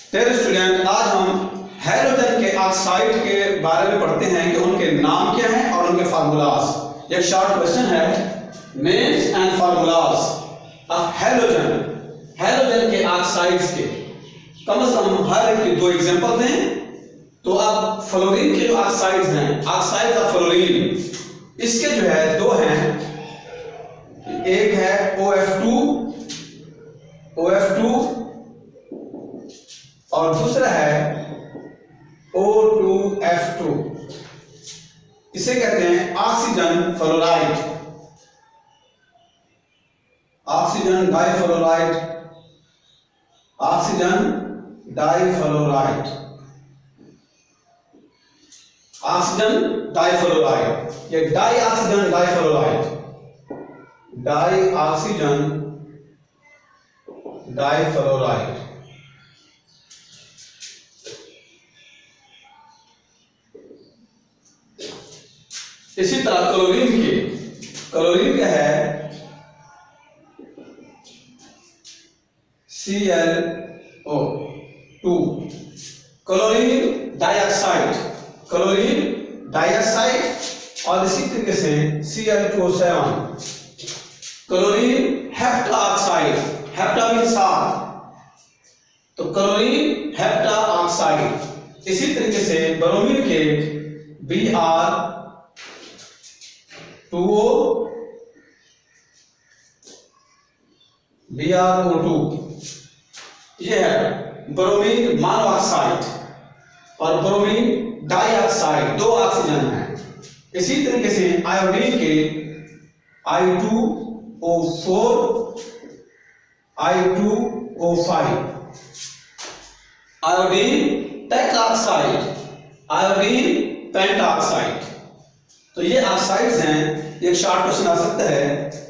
तेरे स्टूडेंट, आज हम हैलोजन के ऑक्साइड के बारे में पढ़ते हैं कि उनके नाम क्या हैं और उनके फार्मूलाज। एक शॉर्ट क्वेश्चन है, names and formulas of halogen. Halogen के ऑक्साइड्स के कम से कम हर एक के दो एग्जांपल दें। तो अब फ्लोरीन के जो ऑक्साइड्स हैं, ऑक्साइड्स ऑफ फ्लोरीन, इसके जो है दो हैं। एक है OF2 और दूसरा है O2F2। इसे कहते हैं oxygen fluoride, oxygen difluoride, oxygen difluoride, oxygen difluoride. ये डाइऑक्सीजन डाइफ्लोराइड, डाइऑक्सीजन डाइफ्लोराइड। इसी तरह क्लोरीन क्या है, ClO2, क्लोरीन डाइऑक्साइड, और इसी तरीके से Cl2O7, chlorine hepta oxide, hepta mean सात, तो क्लोरीन हेप्टा ऑक्साइड। इसी तरीके से ब्रोमीन के BrO2, ये है ब्रोमीन मोनोऑक्साइड और ब्रोमीन डाइऑक्साइड, दो ऑक्सीजन है। इसी तरीके से आयोडीन के I2O4, I2O5, iodine tetroxide, iodine pentoxide. तो ये ऑक्साइड्स हैं। एक शॉर्ट क्वेश्चन आ सकता है